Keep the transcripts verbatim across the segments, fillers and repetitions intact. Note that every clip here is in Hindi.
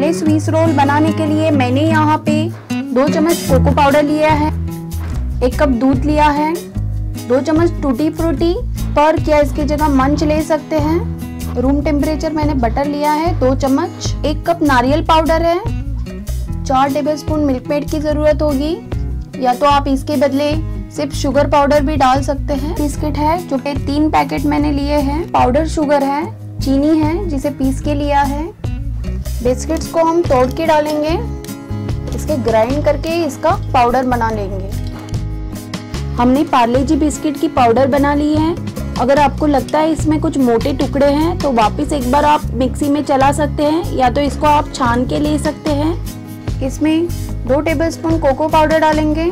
पार्ले स्विस रोल बनाने के लिए मैंने यहाँ पे दो चम्मच कोको पाउडर लिया है, एक कप दूध लिया है, दो चम्मच टूटी फ्रूटी पर्क या इसकी जगह मंच ले सकते हैं, रूम टेम्परेचर मैंने बटर लिया है दो चम्मच, एक कप नारियल पाउडर है, चार टेबलस्पून मिल्क मेड की जरूरत होगी या तो आप इसके बदले सिर्फ शुगर पाउडर भी डाल सकते हैं। बिस्किट है जो कि तीन पैकेट मैंने लिए हैं, पाउडर शुगर है, चीनी है जिसे पीस के लिया है। बिस्किट्स को हम तोड़ के डालेंगे, इसके ग्राइंड करके इसका पाउडर बना लेंगे। हमने पार्ले जी बिस्किट की पाउडर बना ली है। अगर आपको लगता है इसमें कुछ मोटे टुकड़े हैं तो वापस एक बार आप मिक्सी में चला सकते हैं या तो इसको आप छान के ले सकते हैं। इसमें दो टेबलस्पून कोको पाउडर डालेंगे,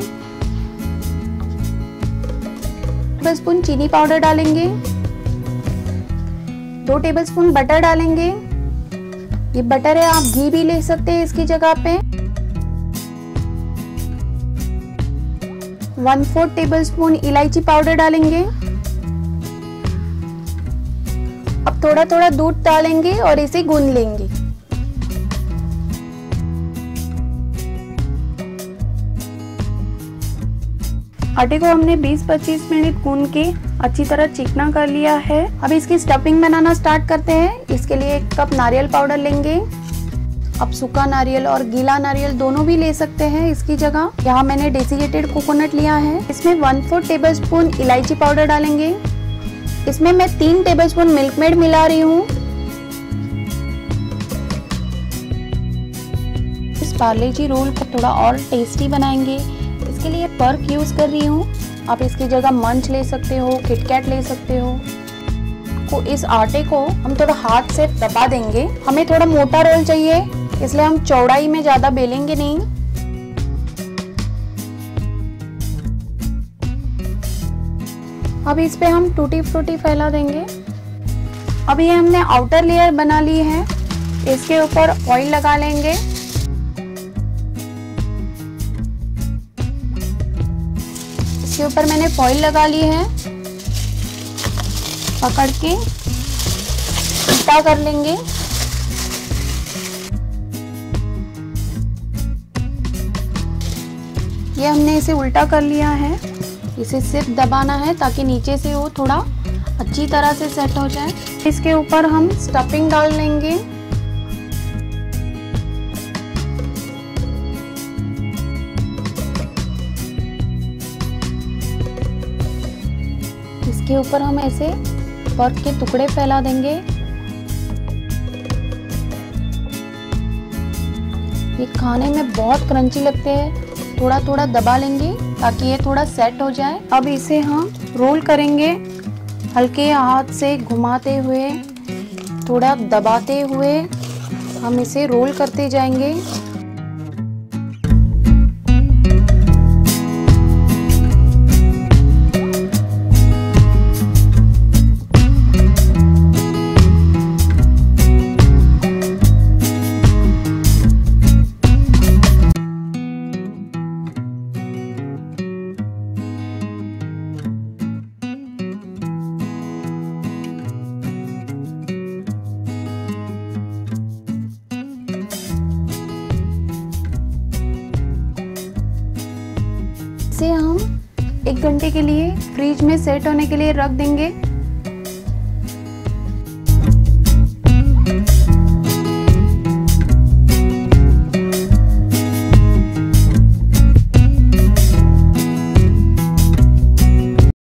टेबलस्पून चीनी पाउडर डालेंगे, दो टेबलस्पून बटर डालेंगे। ये बटर है, आप घी भी ले सकते हैं इसकी जगह पे। वन फोर्थ टेबलस्पून इलायची पाउडर डालेंगे। अब थोड़ा थोड़ा दूध डालेंगे और इसे गूंद लेंगे। आटे को हमने बीस पच्चीस मिनट गूंद के अच्छी तरह चिकना कर लिया है। अब इसकी स्टफिंग बनाना स्टार्ट करते हैं। इसके लिए एक कप नारियल पाउडर लेंगे। आप सूखा नारियल और गीला नारियल दोनों भी ले सकते हैं इसकी जगह। यहाँ मैंने डेसिकेटेड कोकोनट लिया है। इसमें वन फोर्थ टेबल स्पून इलायची पाउडर डालेंगे। इसमें मैं तीन टेबलस्पून मिल्क मेड मिला रही हूँ। इस पार्ले जी रोल को थोड़ा और टेस्टी बनाएंगे, इसके लिए पर्क यूज कर रही हूँ। आप इसकी जगह मंच ले सकते हो, किटकैट ले सकते हो। को इस आटे को हम थोड़ा हाथ से दबा देंगे। हमें थोड़ा मोटा रोल चाहिए, इसलिए हम चौड़ाई में ज्यादा बेलेंगे नहीं। अब इस पे हम टूटी फ्रूटी फैला देंगे। अब ये हमने आउटर लेयर बना ली है, इसके ऊपर ऑयल लगा लेंगे। इसके ऊपर मैंने फॉइल लगा ली है, पकड़ के उल्टा कर लेंगे। ये हमने इसे उल्टा कर लिया है। इसे सिर्फ दबाना है ताकि नीचे से वो थोड़ा अच्छी तरह से सेट हो जाए। इसके ऊपर हम स्टफिंग डाल लेंगे। इसके ऊपर हम ऐसे पर्क के टुकड़े फैला देंगे। ये खाने में बहुत क्रंची लगते हैं। थोड़ा थोड़ा दबा लेंगे ताकि ये थोड़ा सेट हो जाए। अब इसे हम रोल करेंगे, हल्के हाथ से घुमाते हुए, थोड़ा दबाते हुए हम इसे रोल करते जाएंगे। इसे हम एक घंटे के लिए फ्रिज में सेट होने के लिए रख देंगे।